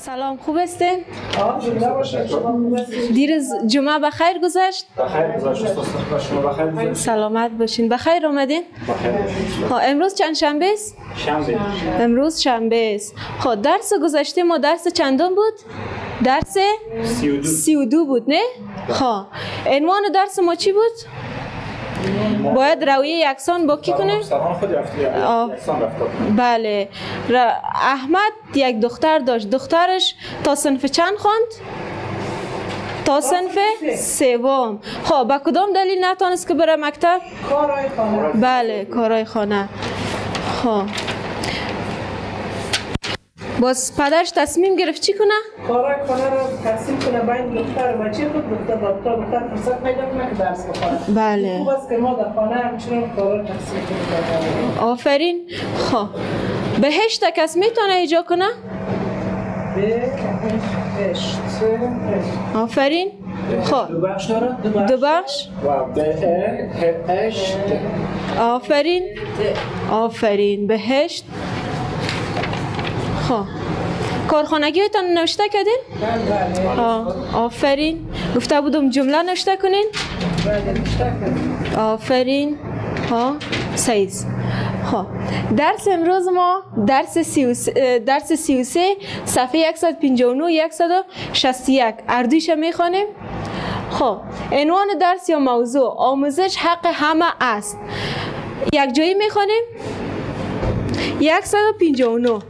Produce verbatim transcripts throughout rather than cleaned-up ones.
سلام، خوب هستین؟ دیروز جمعه بخیر گذشت؟ بخیر گذشت. شما بخیر گذشت؟ سلامت باشین. بخیر آمدین؟ بخیر باشین. ها امروز چند شنبه است؟ شنبه. امروز شنبه است. خب درس گذشته ما درس چندم بود؟ درس سی و دو. سی و دو بود نه؟ خب عنوان درس ما چی بود؟ باید رویه یکسان با کی کنیم؟ سلام خود رفتی یکسان رفت. بله. ر... احمد یک دختر داشت. دخترش تا صنف چند خواند؟ تا صنف سوم. خب با کدام دلیل نتونست که بره مکتب؟ کارهای خانه. بله، کارهای خانه. خب باز پدرش تصمیم گرفت چی کنه؟ کارهای خانه رو تقسیم کنه بین دختر و بچه خود. دختر دکتر دختر فرصت پیدا کنه که درس بخونه. بله. خوب است که ما در خانه همچنان کارها تقسیم کنیم. آفرین. خب بهشت کس میتونه ایجا کنه؟ بهشت. آفرین. خب دو بخش داره؟ دو بخش. و بهشت. آفرین. آفرین. بهشت. خب کارخانگی هایتان نوشته کردین؟ بله. آه. آفرین. گفته بودم جمله نوشته کنین؟ بله نوشته کنیم. آفرین. ها سیز. خب درس امروز ما درس سی و سه درس سی و سه صفحه صد و پنجاه و نه صد و شصت و یک اردویش میخوانیم. خب عنوان درس یا موضوع آموزش حق همه است. یک جایی میخوانیم صد و پنجاه و نه.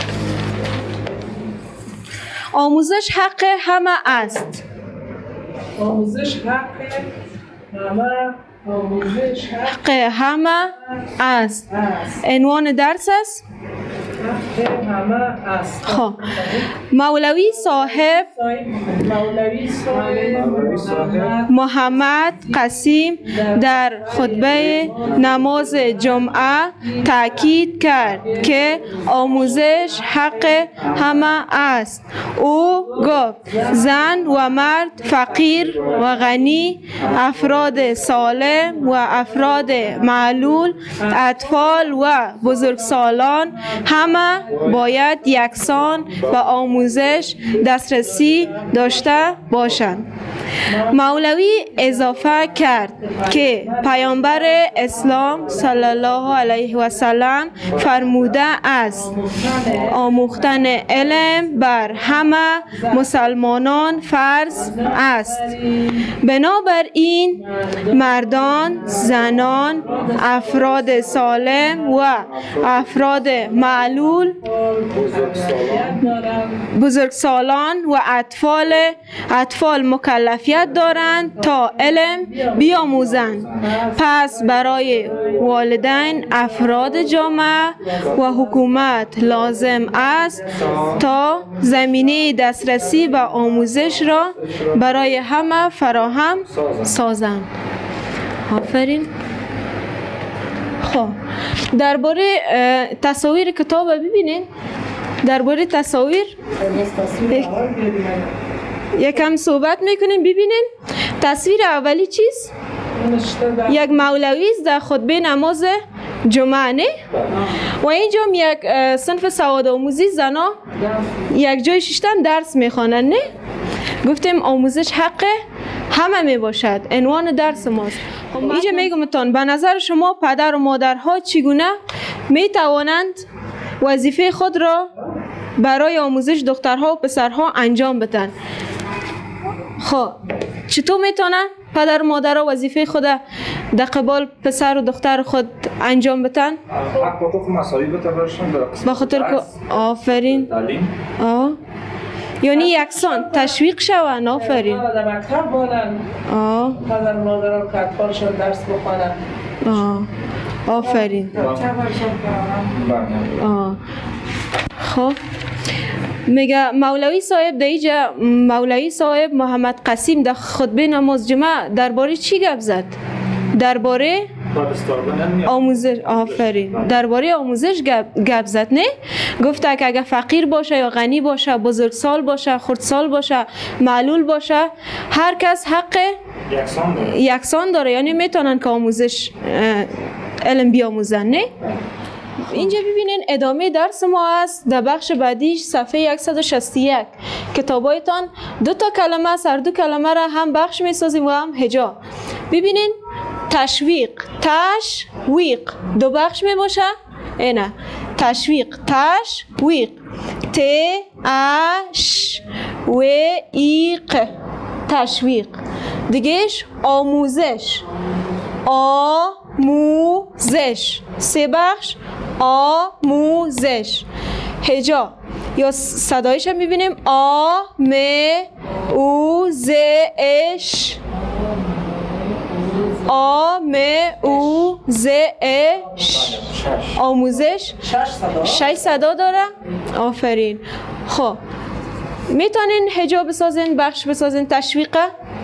آموزش حق همه است. آموزش حق همه. آموزش حق حق همه است. است. عنوان درس است. حق همه است. خب مولوی صاحب مولوی صاحب محمد قسیم در خطبه نماز جمعه تاکید کرد که آموزش حق همه است. او گفت زن و مرد، فقیر و غنی، افراد سالم و افراد معلول، اطفال و بزرگسالان همه باید یکسان به آموزش دسترسی داشته باشند. مولوی اضافه کرد که پیامبر اسلام صلی الله علیه و سلم فرموده است آموختن علم بر همه مسلمانان فرض است. بنابراین مردان، زنان، افراد سالم و افراد معلول، بزرگسالان و اطفال اطفال مکلفیت دارند تا علم بیاموزند. پس برای والدین، افراد جامعه و حکومت لازم است تا زمینه دسترسی به آموزش را برای همه فراهم سازند. آفرین. خب درباره تصاویر کتاب ببینین. درباره تصاویر یکم صحبت میکنیم. ببینین تصویر اولی چیست؟ یک مولوی است در خطبه نماز جمعه نه؟ و اینجا یک صنف سواد آموزی زنا یک جای ششتم درس میخوانند نه؟ گفتیم آموزش حق همه می باشد. عنوان درس ماست. اینجا میگم تان به نظر شما پدر و مادرها چگونه می توانند وظیفه خود را برای آموزش دخترها و پسرها انجام بدن؟ خب چطور میتونن پدر و مادر وظیفه خود در قبال پسر و دختر خود انجام بدن؟ حق و حقوق مساوی بتوانشون به خاطر که آفرین تعلیم. آه یعنی یکسان تشویق شوند. آفرین. در مکتب بانن. آه پدر و مادر که اطفالشون درس بخونن. آه آفرین. آه خب میگه مولوی صاحب در اینجا مولوی صاحب محمد قسیم در خطبه نماز جمعه درباره چی گپ زد؟ درباره آموزش. آفرین. درباره آموزش گپ زد نه؟ گفته که اگه فقیر باشه یا غنی باشه، بزرگسال باشه، خردسال باشه، معلول باشه، هر کس حق یکسان داره. یکسان داره. یعنی میتونن که آموزش علم بیاموزن نه؟ اینجا ببینین ادامه درس ما است. در بخش بعدیش صفحه صد و شصت و یک کتابایتان دو تا کلمه است. هر دو کلمه را هم بخش می سازیم و هم هجا. ببینین تشویق، تشویق دو بخش می باشه. اینه تشویق، تشویق، ت اش و ایق، تشویق. دیگهش آموزش، آموزش، سه بخش آموزش. هجا یا صدایش هم ببینیم آ م او ز اش، آ م او ز اش، آموزش. شش صدا داره. آفرین. خب میتونین هجا بسازین، بخش بسازین، تشویقه.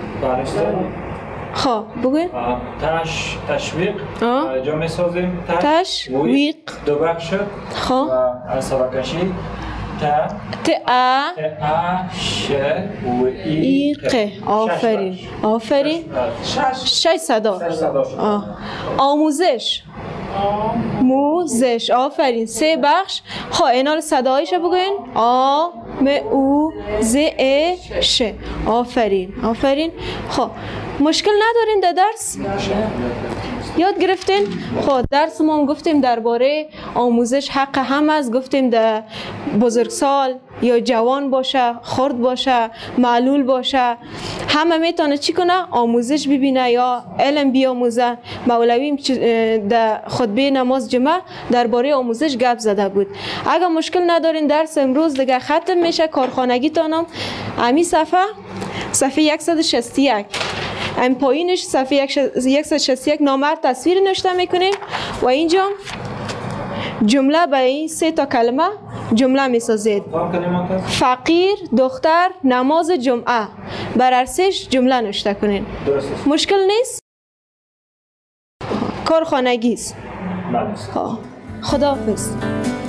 خب بگوین. تش تشویق جا میسازیم. تشویق دو بخش. خب و عصبه کشی تا ت ا ش و ایق. آفرین آفرین. شش صدا. آه. آموزش، آموزش. آفرین. سه بخش. خب اینا صدایش بگوین. آ م او ز ا ش. آفرین آفرین. خب مشکل ندارین در درس؟ یاد گرفتین؟ خب درس ما هم گفتیم درباره آموزش حق هم است. گفتیم در بزرگسال یا جوان باشه، خرد باشه، معلول باشه، همه میتونه چی کنه؟ آموزش ببینه یا علم بیاموزه. مولوی در خطبه نماز جمعه درباره آموزش گپ زده بود. اگر مشکل ندارین درس امروز دیگه ختم میشه. کارخانگی تانم امی صفحه صفحه صد و شصت و یک ام پایینش صفحه صد و شصت و یک نامه تصویر نوشته میکنیم و اینجا جمله به این سه تا کلمه جمله میسازید. فقیر دختر نماز جمعه، بر ارسش جمله نوشته کنین. مشکل نیست؟ کارخانگی است. خداحافظ.